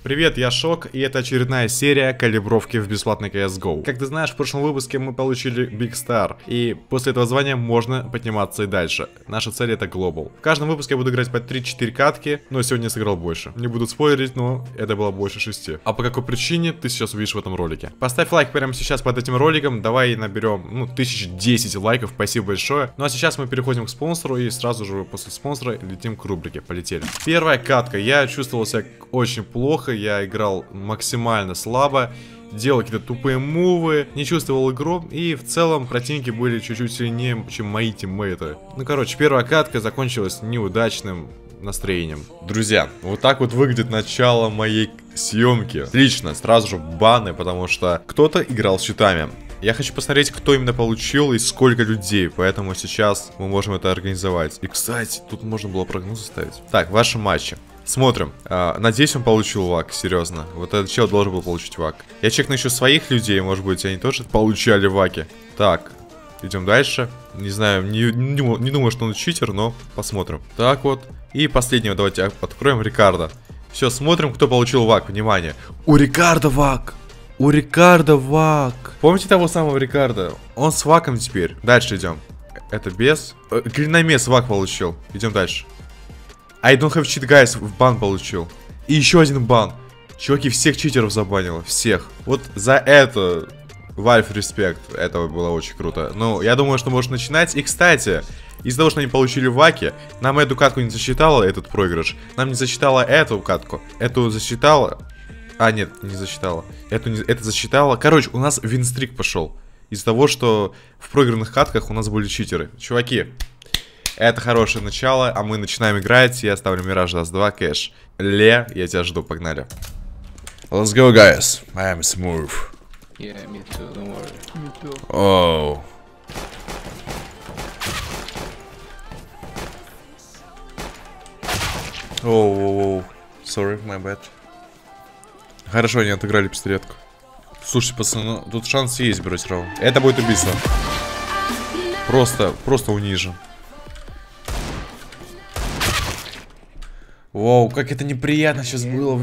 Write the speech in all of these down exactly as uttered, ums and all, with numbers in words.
Привет, я Шок, и это очередная серия калибровки в бесплатный си эс го. Как ты знаешь, в прошлом выпуске мы получили Big Star, и после этого звания можно подниматься и дальше. Наша цель это Global. В каждом выпуске я буду играть по три-четыре катки, но сегодня я сыграл больше. Не буду спойлерить, но это было больше шести. А по какой причине, ты сейчас увидишь в этом ролике. Поставь лайк прямо сейчас под этим роликом, давай наберем, ну, тысяч десять лайков, спасибо большое. Ну а сейчас мы переходим к спонсору, и сразу же после спонсора летим к рубрике, полетели. Первая катка, я чувствовал себя очень плохо. Я играл максимально слабо, делал какие-то тупые мувы, не чувствовал игру, и в целом противники были чуть-чуть сильнее, чем мои тиммейты. Ну короче, первая катка закончилась неудачным настроением. Друзья, вот так вот выглядит начало моей съемки. Лично, сразу же баны, потому что кто-то играл с читами. Я хочу посмотреть, кто именно получил и сколько людей, поэтому сейчас мы можем это организовать. И, кстати, тут можно было прогноз ставить. Так, ваши матчи. Смотрим. А, надеюсь, он получил вак, серьезно. Вот этот чел должен был получить вак. Я чекну еще своих людей, может быть, они тоже получали ваки. Так, идем дальше. Не знаю, не, не, не думаю, что он читер, но посмотрим. Так вот. И последнего давайте откроем Рикардо. Все, смотрим, кто получил вак. Внимание. У Рикардо вак! У Рикардо вак! Помните того самого Рикардо? Он с ваком теперь. Дальше идем. Это без. Глиномес вак получил. Идем дальше. I don't have cheat, guys, в бан получил. И еще один бан. Чуваки, всех читеров забанило. Всех. Вот за это Valve респект. Это было очень круто. Ну, я думаю, что можно начинать. И, кстати, из-за того, что они получили ваки, нам эту катку не засчитала, этот проигрыш. Нам не засчитала эту катку. Эту засчитала. А, нет, не засчитала. Эту не... Это засчитала. Короче, у нас винстрик пошел. Из-за того, что в проигранных катках у нас были читеры. Чуваки. Это хорошее начало, а мы начинаем играть. Я ставлю Мираж даст два, кэш. Ле, я тебя жду, погнали. Let's go, guys. I am smooth. Yeah, me too, don't worry. Me too. Oh. Оу, oh, sorry, my bad. Хорошо, они отыграли пистолетку. Слушайте, пацаны, ну, тут шанс есть бросить раунд. Это будет убийство. Просто, просто унижен. Вау, как это неприятно сейчас было.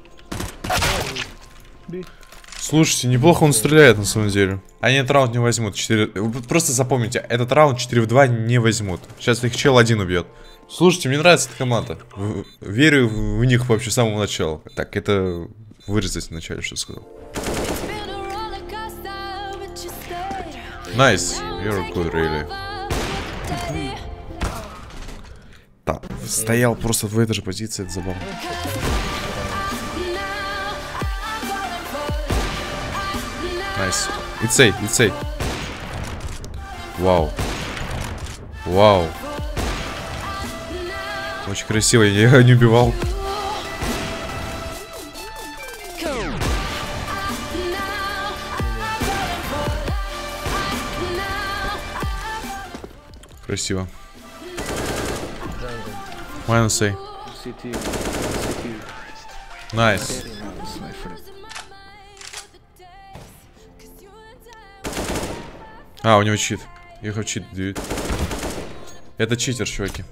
Слушайте, неплохо он стреляет на самом деле. Они этот раунд не возьмут. четыре... Просто запомните, этот раунд четыре в два не возьмут. Сейчас их чел один убьет. Слушайте, мне нравится эта команда. В... Верю в них вообще с самого начала. Так, это вырезать вначале, что сказал. Nice, you're good, really. Да, стоял просто в этой же позиции, это забавно. Найс. Ицей, ицей. Вау. Вау. Очень красиво, я не убивал. Красиво. Minus A. Nice. А, у него чит. You have cheat, dude. Это читер, чуваки.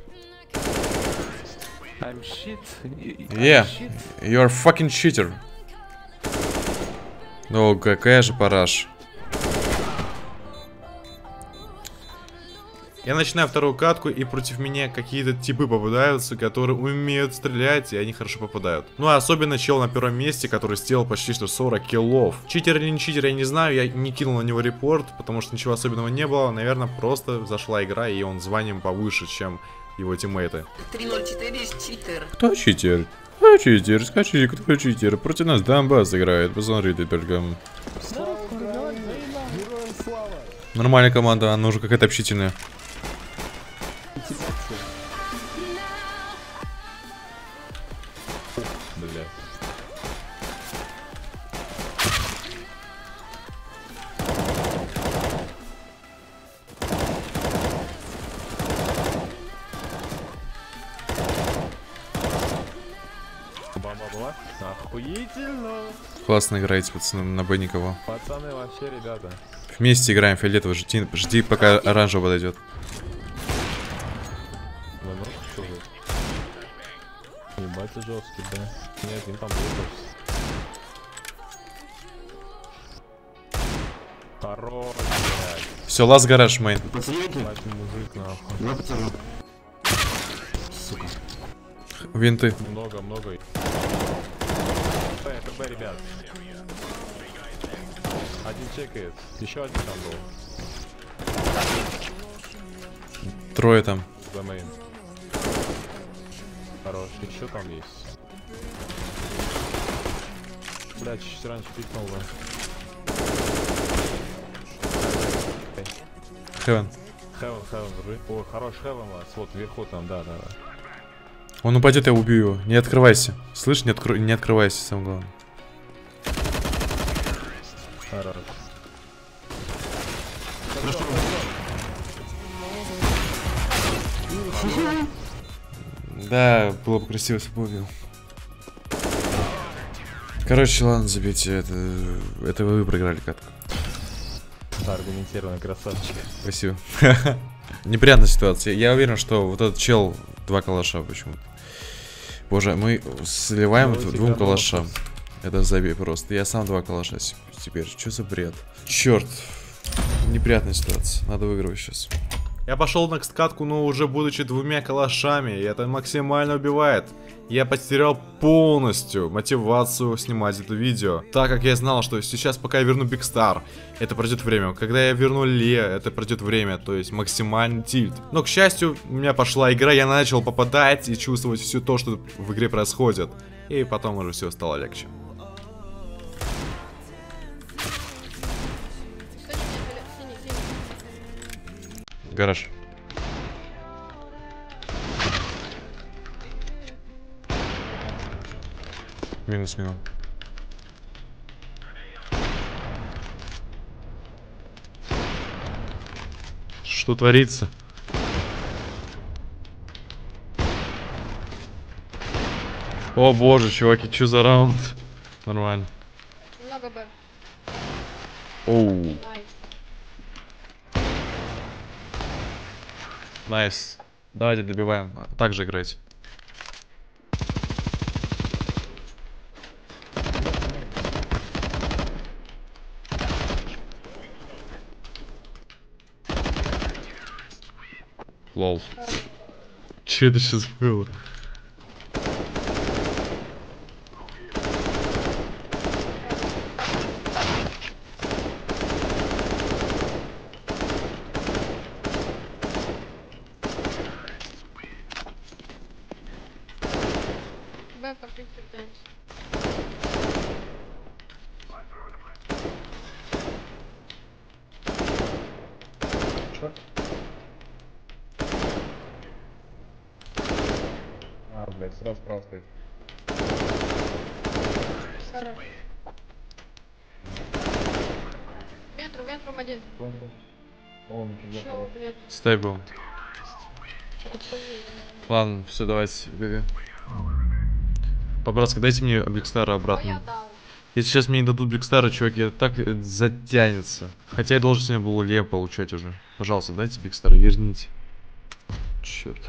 I'm shit. Yeah, you're fucking cheater. Ну, какая же параш. Я начинаю вторую катку, и против меня какие-то типы попадаются, которые умеют стрелять, и они хорошо попадают. Ну, а особенно чел на первом месте, который сделал почти что сорок киллов. Читер или не читер, я не знаю, я не кинул на него репорт, потому что ничего особенного не было. Наверное, просто зашла игра, и он званием повыше, чем его тиммейты. три ноль четыре читер. Кто читер? Кто читер? Скажите, кто читер? Против нас Донбасс играет, посмотрите только. Нормальная команда, она уже какая-то общительная. Бля. Бомба была? Охуительно! Классно играете, пацаны, на Б никого. Пацаны вообще, ребята. Вместе играем, фиолетовый, жди, жди пока оранжевый подойдет. Ебать, ты жесткий, да? Нет, им там будет. Хорош, блядь. Все, лаз гараж, мейн. Подсоедините? Мать мужик, нахуй. Я подсажу. Сука. Винты. Много, много. Б, это Б, ребят. Один чекает. Еще один там был. Трое там. За мейн. Хорош. Еще там есть. Блядь, чуть раньше пикнул бы. Хевен. Хевен, Хевен, ры. Ой, хорош Хевен, вот вверху там, да, да, да. Он упадет, я убью его. Не открывайся. Слышь, не, откро... не открывайся, самое главное. Хорош. Да, было бы красиво, если бы убил. Короче, ладно, забейте. Это, это вы проиграли катку. Да, аргументированный красавчик. Спасибо. Неприятная ситуация. Я уверен, что вот этот чел два калаша почему-то. Боже, мы сливаем Ну, двум калашам. Это забей просто. Я сам два калаша теперь. Что за бред? Черт. Неприятная ситуация. Надо выигрывать сейчас. Я пошел на скатку, но уже будучи двумя калашами. И это максимально убивает. Я потерял полностью мотивацию снимать это видео. Так как я знал, что сейчас, пока я верну Big Star, это пройдет время. Когда я верну Ле, это пройдет время. То есть максимальный тильт. Но, к счастью, у меня пошла игра. Я начал попадать и чувствовать все то, что в игре происходит. И потом уже все стало легче. Гараж. Минус минус. Что творится? О боже, чуваки, что за раунд? Нормально. Много Б. Оу. Найс. Найс. Давайте добиваем. Так же играть. Лол. Че это сейчас было? Б по принципу танец. А, блядь, сразу справа стоит. Хорош. Ветру, ветру один. Он, Шо, блядь. Стейбл. Ладно, все, давайте. По-братски, дайте мне Бигстара А я обратно. дал. Если сейчас мне не дадут Бигстара, чуваки, так затянется. Хотя я должен сегодня был Ле получать уже. Пожалуйста, дайте Бигстара, верните. Черт.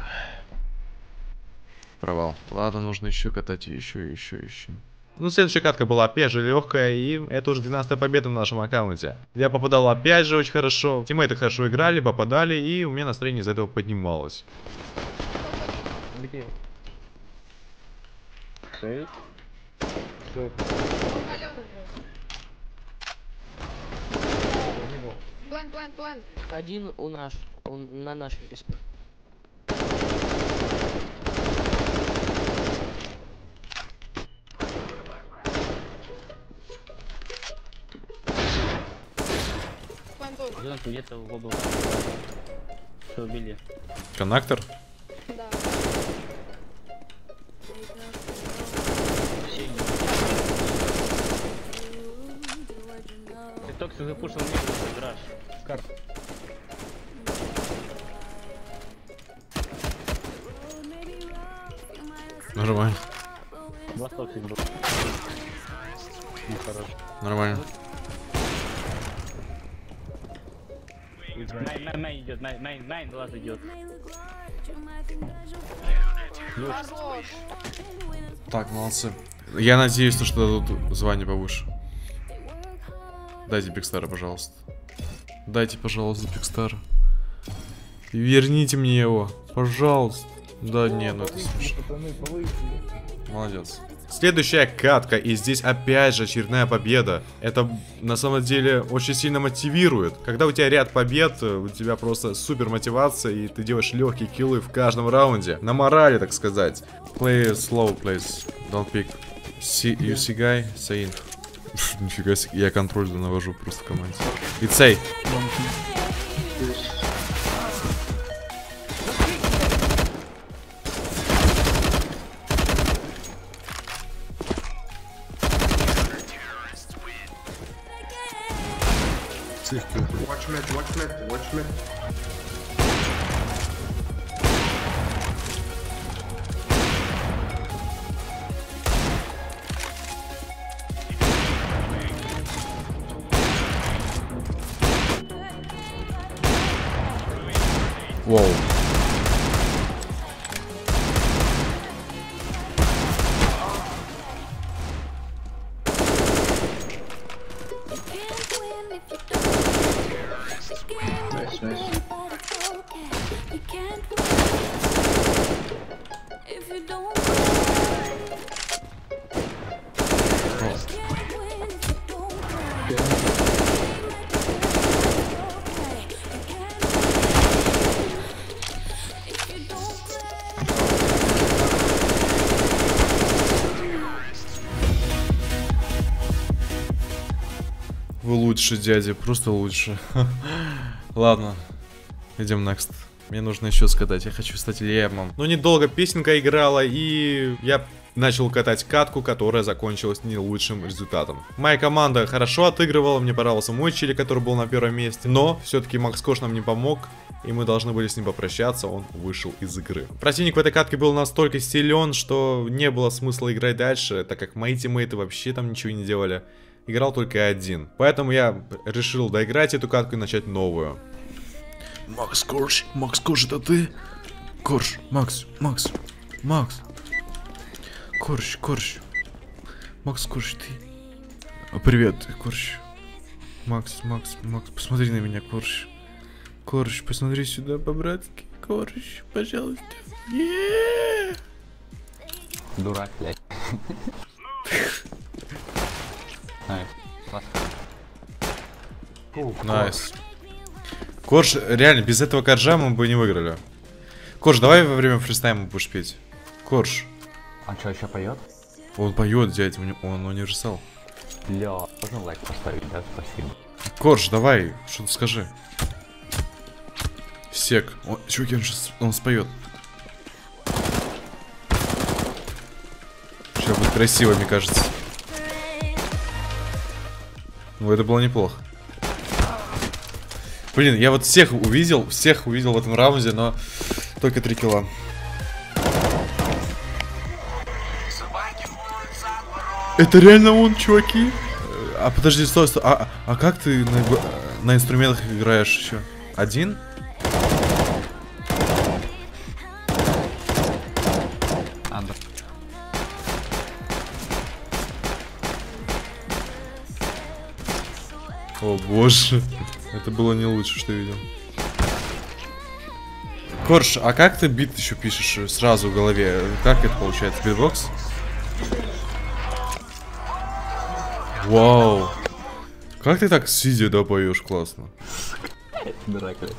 Провал. Ладно, нужно еще катать, еще, еще, еще. Ну, следующая катка была опять же легкая, и это уже двенадцатая победа на нашем аккаунте. Я попадал опять же очень хорошо. Тиммейты хорошо играли, попадали, и у меня настроение из-за этого поднималось. Где? Стоит? План, план, план. Один у нас, он на нашей респе. План тут. Зонка где-то в облаке. Все убили. Коннектор? Да. Ты только что запушил мне гараж. Карт. Нормально. Восток был. Хорош. Нормально. Майн, майн, майн идет, майн, майн, майн глаз идет. Хорош. Так, молодцы. Я надеюсь, что дадут звание повыше. Дайте Бигстара, пожалуйста. Дайте, пожалуйста, Бигстара. Верните мне его, пожалуйста. Да не, ну это смешно. Молодец. Следующая катка, и здесь опять же очередная победа. Это на самом деле очень сильно мотивирует. Когда у тебя ряд побед, у тебя просто супер мотивация, и ты делаешь легкие киллы в каждом раунде. На морали, так сказать. Play slow, please. Don't pick. See, you see guy? Say in. Нифига себе, я контроль навожу просто в команде. It's say. Watch mid, watch mid, watch mid. Воу. Nice, nice. Вы лучше, дядя, просто лучше. Ладно, идем next. Мне нужно еще скатать, я хочу стать лемом. Но недолго песенка играла, и я начал катать катку, которая закончилась не лучшим результатом. Моя команда хорошо отыгрывала, мне понравился мой чили, который был на первом месте. Но все-таки Макс Кош нам не помог, и мы должны были с ним попрощаться, он вышел из игры. Противник в этой катке был настолько силен, что не было смысла играть дальше, так как мои тиммейты вообще там ничего не делали. Играл только один. Поэтому я решил доиграть эту катку и начать новую. Макс Корж, Макс Корж, это ты? Корж, Макс, Макс, Макс. Корж, Корж. Макс Корж, ты? Привет, Корж. Макс, Макс, Макс, посмотри на меня, Корж. Корж, посмотри сюда по-братски. Корж, пожалуйста. Yeah! Дурак, блядь. Найс. Корж, реально, без этого коржа мы бы не выиграли. Корж, давай во время фристайма будешь петь. Корж. Он что, еще поет? Он поет, дядь, он универсал. Ля, можно лайк поставить, да? Спасибо. Корж, давай, что-то скажи. Сек. О, чуваки, он сейчас, он споет. Сейчас будет красиво, мне кажется. Ну, это было неплохо. Блин, я вот всех увидел, всех увидел в этом раунде, но только три килла. Это реально он, чуваки? А подожди, стой, стой. А, а как ты на, на инструментах играешь еще? Один? Андер. О боже. Это было не лучше, что видел. Корж, а как ты бит еще пишешь сразу в голове? Как это получается? Битбокс? Вау. Как ты так сидя, да, поешь классно? Дурак, блядь.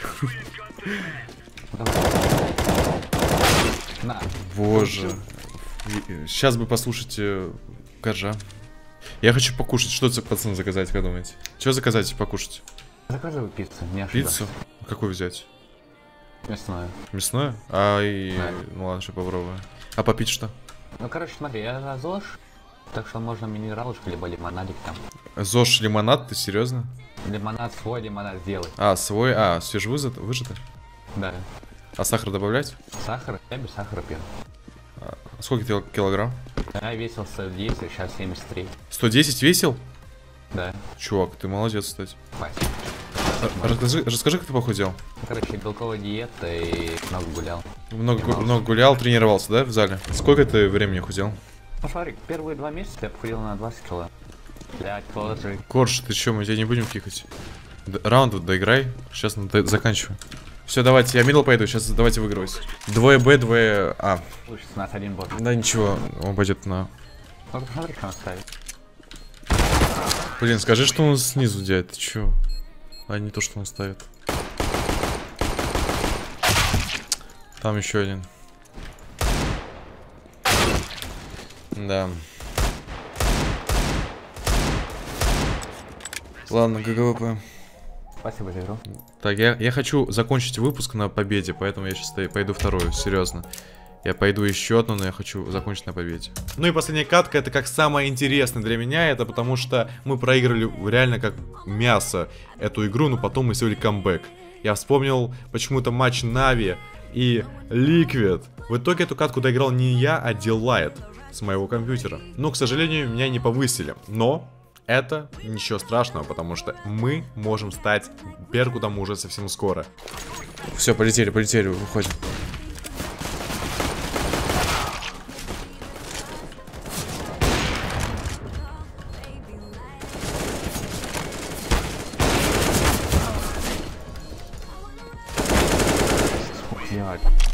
На. Боже. Сейчас бы послушайте Коржа. Я хочу покушать. Что это, пацаны, заказать, как думаете? Что заказать и покушать? Закажи пиццу, не Пиццу? Какую взять? Мясную. Мясную? А, и... Да. Ну ладно, сейчас попробую. А попить что? Ну, короче, смотри, я ЗОЖ, так что можно минералочку, либо лимонадик там. ЗОЖ лимонад, ты серьезно? Лимонад свой, лимонад сделай. А, свой, а, свежевыжатый? Выжатый? Да. А сахар добавлять? Сахар, я без сахара пью. А сколько кил килограмм? Я весил сто десять, сейчас семьдесят три. сто десять весил? Да. Чувак, ты молодец, кстати. Спасибо. А, расскажи, расскажи, как ты похудел. Короче, белковая диета и много гулял. Много, гу- много гулял, тренировался, да, в зале? Сколько ты времени худел? Ну, смотри, первые два месяца я походил на двадцать кило. Блять, положи. Корж, ты чё, мы тебя не будем кикать? Д- раунд доиграй, сейчас заканчиваю. Все, давайте, я мидл пойду, сейчас давайте выигрывать. Двое Б, двое А. Лучше у нас один бот. Да ничего, он пойдет на... Ну, посмотри, что он ставит. Блин, скажи, что он снизу делает, ты чё? А не то, что он ставит. Там еще один. Да. Ладно, ГГВП. Спасибо за игру. Так, я, я хочу закончить выпуск на победе, поэтому я сейчас пойду вторую, серьезно. Я пойду еще одну, но я хочу закончить на победе. Ну и последняя катка, это как самое интересное для меня, это потому что мы проиграли реально как мясо эту игру, но потом мы сделали камбэк. Я вспомнил почему-то матч Нави и Liquid. В итоге эту катку доиграл не я, а Delight с моего компьютера. Но, к сожалению, меня не повысили. Но это ничего страшного, потому что мы можем стать Беркутом уже совсем скоро. Все, полетели, полетели, выходим. Блять.